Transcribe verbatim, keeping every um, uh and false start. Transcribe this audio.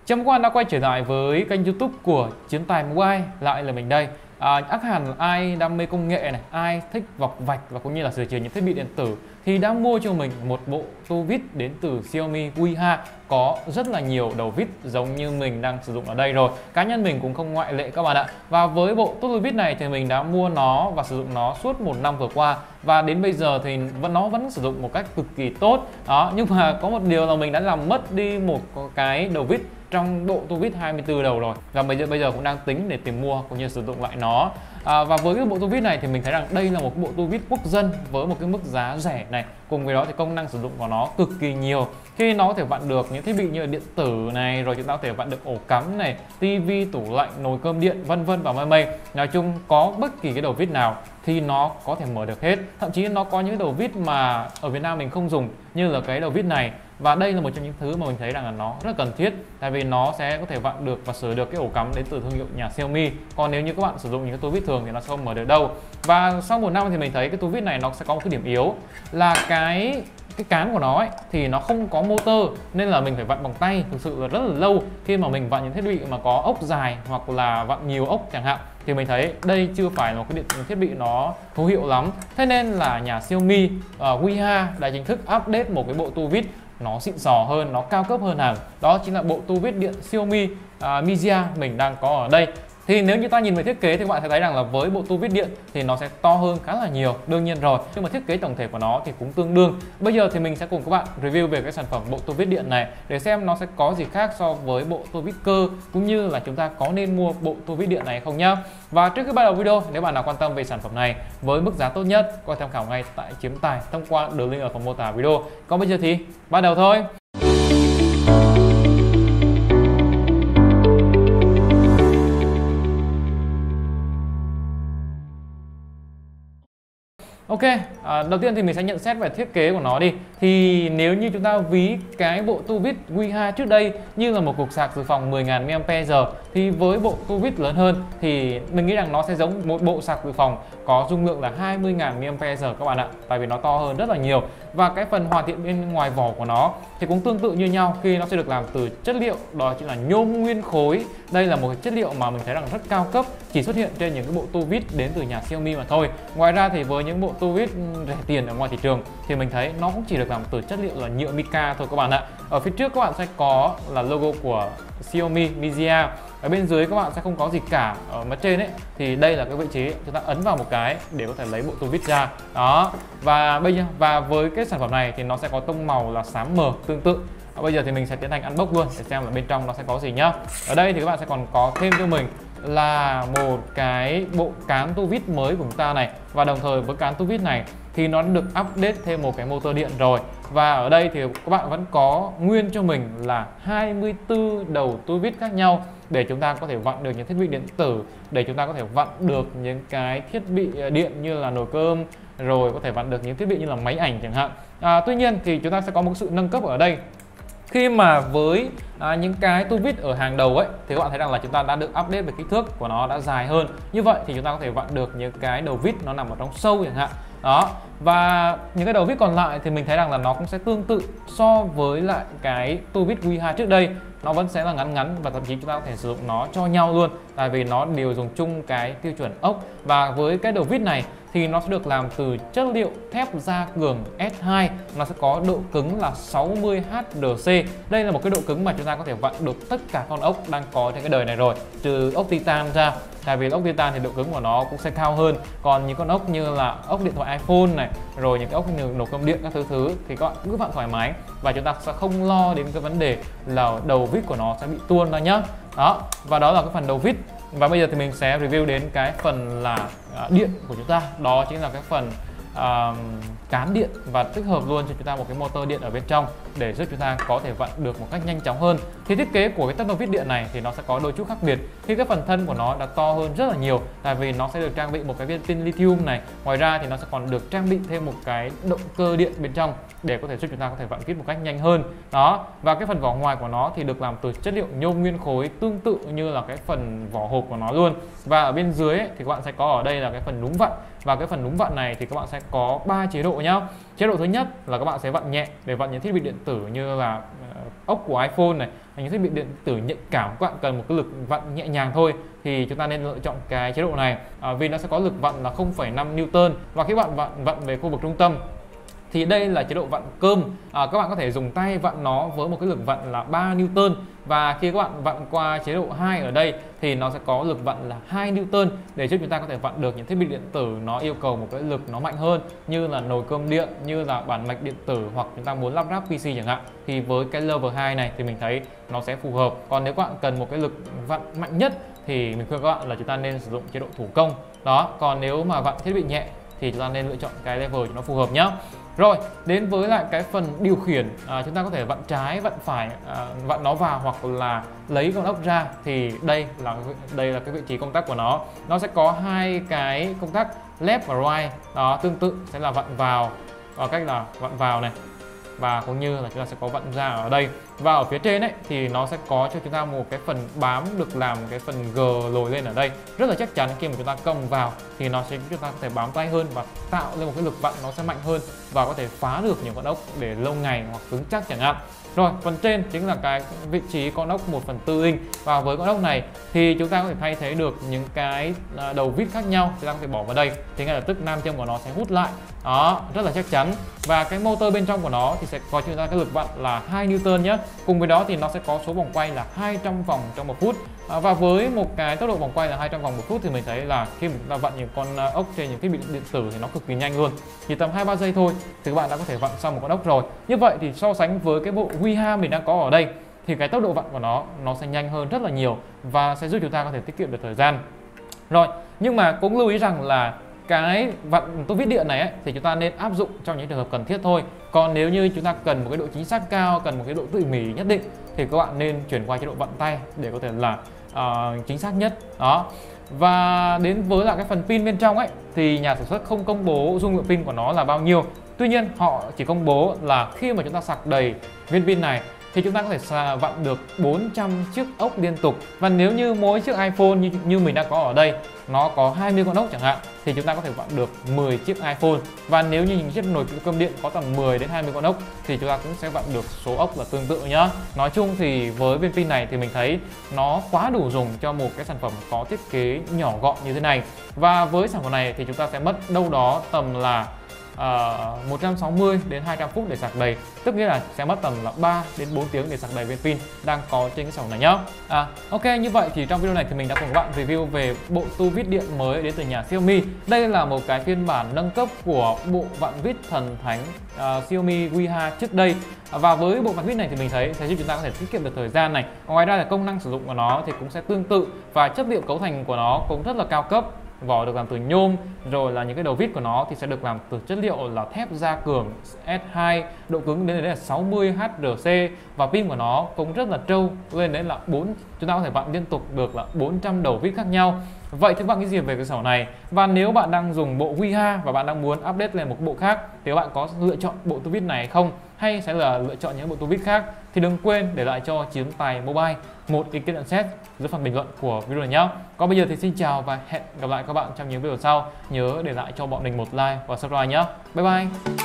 Chào mừng các bạn đã quay trở lại với kênh YouTube của Chiến Tài Mobile, lại là mình đây. À, chắc hẳn ai đam mê công nghệ này, ai thích vọc vạch và cũng như là sửa chữa những thiết bị điện tử thì đã mua cho mình một bộ tua vít đến từ Xiaomi Wiha có rất là nhiều đầu vít giống như mình đang sử dụng ở đây rồi. Cá nhân mình cũng không ngoại lệ các bạn ạ. Và với bộ tua vít này thì mình đã mua nó và sử dụng nó suốt một năm vừa qua, và đến bây giờ thì vẫn nó vẫn sử dụng một cách cực kỳ tốt đó. Nhưng mà có một điều là mình đã làm mất đi một cái đầu vít trong bộ tua vít hai mươi tư đầu rồi, và bây giờ bây giờ cũng đang tính để tìm mua cũng như sử dụng lại nó. À, và với cái bộ tua vít này thì mình thấy rằng đây là một bộ tua vít quốc dân với một cái mức giá rẻ này, cùng với đó thì công năng sử dụng của nó cực kỳ nhiều, khi nó có thể vặn được những thiết bị như là điện tử này, rồi chúng ta có thể vặn được ổ cắm này, tivi, tủ lạnh, nồi cơm điện, vân vân và mây mây. Nói chung có bất kỳ cái đầu vít nào thì nó có thể mở được hết. Thậm chí nó có những đầu vít mà ở Việt Nam mình không dùng, như là cái đầu vít này. Và đây là một trong những thứ mà mình thấy rằng là nó rất cần thiết, tại vì nó sẽ có thể vặn được và sửa được cái ổ cắm đến từ thương hiệu nhà Xiaomi. Còn nếu như các bạn sử dụng những cái tua vít thường thì nó sẽ không mở được đâu. Và sau một năm thì mình thấy cái tua vít này nó sẽ có một cái điểm yếu là cái cái cán của nó ấy, thì nó không có motor, nên là mình phải vặn bằng tay thực sự là rất là lâu. Khi mà mình vặn những thiết bị mà có ốc dài hoặc là vặn nhiều ốc chẳng hạn thì mình thấy đây chưa phải là một cái điện thiết bị nó hữu hiệu lắm. Thế nên là nhà Xiaomi uh, Wiha đã chính thức update một cái bộ tua vít nó xịn sò hơn, nó cao cấp hơn hẳn. Đó chính là bộ tua vít điện Xiaomi uh, Mizia mình đang có ở đây. Thì nếu như ta nhìn về thiết kế thì các bạn sẽ thấy rằng là với bộ tua vít điện thì nó sẽ to hơn khá là nhiều, đương nhiên rồi. Nhưng mà thiết kế tổng thể của nó thì cũng tương đương. Bây giờ thì mình sẽ cùng các bạn review về cái sản phẩm bộ tua vít điện này để xem nó sẽ có gì khác so với bộ tua vít cơ, cũng như là chúng ta có nên mua bộ tua vít điện này không nhá. Và trước khi bắt đầu video, nếu bạn nào quan tâm về sản phẩm này với mức giá tốt nhất, có thể tham khảo ngay tại Chiến Tài thông qua đường link ở phần mô tả video. Còn bây giờ thì bắt đầu thôi. Ok, à, đầu tiên thì mình sẽ nhận xét về thiết kế của nó đi. Thì nếu như chúng ta ví cái bộ tua vít Wiha trước đây như là một cục sạc dự phòng mười nghìn mi li am pe giờ, thì với bộ tua vít lớn hơn thì mình nghĩ rằng nó sẽ giống một bộ sạc dự phòng có dung lượng là hai mươi nghìn mi li am pe giờ các bạn ạ. Tại vì nó to hơn rất là nhiều. Và cái phần hoàn thiện bên ngoài vỏ của nó thì cũng tương tự như nhau, khi nó sẽ được làm từ chất liệu đó chính là nhôm nguyên khối. Đây là một cái chất liệu mà mình thấy rằng rất cao cấp, chỉ xuất hiện trên những cái bộ tua vít đến từ nhà Xiaomi mà thôi. Ngoài ra thì với những bộ tua vít rẻ tiền ở ngoài thị trường thì mình thấy nó cũng chỉ được làm từ chất liệu là nhựa mica thôi các bạn ạ. Ở phía trước các bạn sẽ có là logo của Xiaomi Mizia. Ở bên dưới các bạn sẽ không có gì cả. Ở mặt trên ấy thì đây là cái vị trí chúng ta ấn vào một cái để có thể lấy bộ tua vít ra. Đó. Và bây giờ và với cái sản phẩm này thì nó sẽ có tông màu là xám mờ tương tự. Và bây giờ thì mình sẽ tiến hành unbox luôn để xem là bên trong nó sẽ có gì nhá. Ở đây thì các bạn sẽ còn có thêm cho mình là một cái bộ cán tua vít mới của chúng ta này, và đồng thời với cán tua vít này thì nó được update thêm một cái motor điện rồi. Và ở đây thì các bạn vẫn có nguyên cho mình là hai mươi tư đầu tua vít khác nhau để chúng ta có thể vặn được những thiết bị điện tử, để chúng ta có thể vặn được những cái thiết bị điện như là nồi cơm, rồi có thể vặn được những thiết bị như là máy ảnh chẳng hạn. À, tuy nhiên thì chúng ta sẽ có một sự nâng cấp ở đây. Khi mà với à, những cái tua vít ở hàng đầu ấy thì các bạn thấy rằng là chúng ta đã được update về kích thước của nó đã dài hơn. Như vậy thì chúng ta có thể vặn được những cái đầu vít nó nằm ở trong sâu chẳng hạn. Đó. Và những cái đầu vít còn lại thì mình thấy rằng là nó cũng sẽ tương tự so với lại cái tua vít Wiha trước đây. Nó vẫn sẽ là ngắn ngắn và thậm chí chúng ta có thể sử dụng nó cho nhau luôn, tại vì nó đều dùng chung cái tiêu chuẩn ốc. Và với cái đầu vít này thì nó sẽ được làm từ chất liệu thép gia cường S hai. Nó sẽ có độ cứng là sáu mươi H R C. Đây là một cái độ cứng mà chúng ta có thể vặn được tất cả con ốc đang có trên cái đời này rồi, trừ ốc titan ra. Tại vì ốc titan thì độ cứng của nó cũng sẽ cao hơn. Còn những con ốc như là ốc điện thoại iPhone này, rồi những cái ốc như nồi cơm điện các thứ thứ thì các bạn cứ vặn thoải mái, và chúng ta sẽ không lo đến cái vấn đề là đầu vít của nó sẽ bị tuôn ra nhá. Đó, và đó là cái phần đầu vít. Và bây giờ thì mình sẽ review đến cái phần là uh, điện của chúng ta. Đó chính là cái phần uh, cán điện, và tích hợp luôn cho chúng ta một cái motor điện ở bên trong để giúp chúng ta có thể vặn được một cách nhanh chóng hơn. Thì thiết kế của cái tắp đầu vít điện này thì nó sẽ có đôi chút khác biệt, khi cái phần thân của nó đã to hơn rất là nhiều, tại vì nó sẽ được trang bị một cái viên pin lithium này. Ngoài ra thì nó sẽ còn được trang bị thêm một cái động cơ điện bên trong để có thể giúp chúng ta có thể vặn vít một cách nhanh hơn. Đó. Và cái phần vỏ ngoài của nó thì được làm từ chất liệu nhôm nguyên khối tương tự như là cái phần vỏ hộp của nó luôn. Và ở bên dưới ấy, thì các bạn sẽ có ở đây là cái phần núm vặn. Và cái phần núm vặn này thì các bạn sẽ có ba chế độ nhá. Chế độ thứ nhất là các bạn sẽ vặn nhẹ để vặn những thiết bị điện tử như là ốc của iPhone này, những thiết bị điện tử nhạy cảm các bạn cần một cái lực vặn nhẹ nhàng thôi thì chúng ta nên lựa chọn cái chế độ này, à, vì nó sẽ có lực vặn là không phẩy năm Newton, và khi bạn vặn vặn về khu vực trung tâm thì đây là chế độ vặn cơm. À, các bạn có thể dùng tay vặn nó với một cái lực vặn là ba Newton, và khi các bạn vặn qua chế độ hai ở đây thì nó sẽ có lực vặn là hai Newton để giúp chúng ta có thể vặn được những thiết bị điện tử nó yêu cầu một cái lực nó mạnh hơn, như là nồi cơm điện, như là bản mạch điện tử, hoặc chúng ta muốn lắp ráp pê xê chẳng hạn. Thì với cái level hai này thì mình thấy nó sẽ phù hợp. Còn nếu các bạn cần một cái lực vặn mạnh nhất thì mình khuyên các bạn là chúng ta nên sử dụng chế độ thủ công đó. Còn nếu mà vặn thiết bị nhẹ thì chúng ta nên lựa chọn cái level cho nó phù hợp nhé. Rồi, đến với lại cái phần điều khiển, à, chúng ta có thể vặn trái, vặn phải, à, vặn nó vào hoặc là lấy con ốc ra. Thì đây là đây là cái vị trí công tắc của nó. Nó sẽ có hai cái công tắc left và right. Đó, tương tự sẽ là vặn vào bằng cách là vặn vào này, và cũng như là chúng ta sẽ có vặn ra ở đây. Và ở phía trên ấy thì nó sẽ có cho chúng ta một cái phần bám được làm cái phần G lồi lên ở đây, rất là chắc chắn. Khi mà chúng ta cầm vào thì nó sẽ chúng ta có thể bám tay hơn và tạo lên một cái lực vặn nó sẽ mạnh hơn, và có thể phá được những con ốc để lâu ngày hoặc cứng chắc chẳng hạn. Rồi, phần trên chính là cái vị trí con ốc một phần tư inch, và với con ốc này thì chúng ta có thể thay thế được những cái đầu vít khác nhau, chúng ta có thể bỏ vào đây thì ngay lập tức nam châm của nó sẽ hút lại. Đó, rất là chắc chắn. Và cái motor bên trong của nó thì sẽ có cho chúng ta cái lực vặn là hai Newton nhé. Cùng với đó thì nó sẽ có số vòng quay là hai trăm vòng trong một phút. À, và với một cái tốc độ vòng quay là hai trăm vòng một phút thì mình thấy là khi mình ta vặn những con ốc trên những thiết bị điện tử thì nó cực kỳ nhanh luôn. Chỉ tầm hai ba giây thôi thì các bạn đã có thể vặn xong một con ốc rồi. Như vậy thì so sánh với cái bộ WeHa mình đang có ở đây thì cái tốc độ vặn của nó nó sẽ nhanh hơn rất là nhiều và sẽ giúp chúng ta có thể tiết kiệm được thời gian. Rồi, nhưng mà cũng lưu ý rằng là cái vặn tua vít điện này ấy, thì chúng ta nên áp dụng trong những trường hợp cần thiết thôi. Còn nếu như chúng ta cần một cái độ chính xác cao, cần một cái độ tỉ mỉ nhất định thì các bạn nên chuyển qua chế độ vặn tay để có thể là uh, chính xác nhất. Đó. Và đến với lại cái phần pin bên trong ấy thì nhà sản xuất không công bố dung lượng pin của nó là bao nhiêu. Tuy nhiên họ chỉ công bố là khi mà chúng ta sạc đầy viên pin này thì chúng ta có thể vặn được bốn trăm chiếc ốc liên tục. Và nếu như mỗi chiếc iPhone như, như mình đang có ở đây nó có hai mươi con ốc chẳng hạn thì chúng ta có thể vặn được mười chiếc iPhone. Và nếu như những chiếc nồi cơm điện có tầm mười đến hai mươi con ốc thì chúng ta cũng sẽ vặn được số ốc là tương tự nhá. Nói chung thì với viên pin này thì mình thấy nó quá đủ dùng cho một cái sản phẩm có thiết kế nhỏ gọn như thế này. Và với sản phẩm này thì chúng ta sẽ mất đâu đó tầm là Uh, một trăm sáu mươi đến hai trăm phút để sạc đầy, tức nghĩa là sẽ mất tầm là ba đến bốn tiếng để sạc đầy viên pin đang có trên cái sản phẩm này nhá. À, ok, như vậy thì trong video này thì mình đã cùng các bạn review về bộ tua vít điện mới đến từ nhà Xiaomi. Đây là một cái phiên bản nâng cấp của bộ vặn vít thần thánh uh, Xiaomi WeHa trước đây. Và với bộ vặn vít này thì mình thấy sẽ giúp chúng ta có thể tiết kiệm được thời gian này. Ngoài ra là công năng sử dụng của nó thì cũng sẽ tương tự, và chất liệu cấu thành của nó cũng rất là cao cấp. Vỏ được làm từ nhôm, rồi là những cái đầu vít của nó thì sẽ được làm từ chất liệu là thép gia cường S hai, độ cứng đến đấy là sáu mươi H R C, và pin của nó cũng rất là trâu, lên đến là bốn, chúng ta có thể vặn liên tục được là bốn trăm đầu vít khác nhau. Vậy thì các bạn nghĩ gì về cái sản phẩm này? Và nếu bạn đang dùng bộ WeHa và bạn đang muốn update lên một bộ khác thì các bạn có lựa chọn bộ tua vít này hay không? Hay sẽ là lựa chọn những bộ tua vít khác? Thì đừng quên để lại cho Chiến Tài Mobile một ý kiến nhận xét dưới phần bình luận của video này nhé. Còn bây giờ thì xin chào và hẹn gặp lại các bạn trong những video sau. Nhớ để lại cho bọn mình một like và subscribe nhé. Bye bye.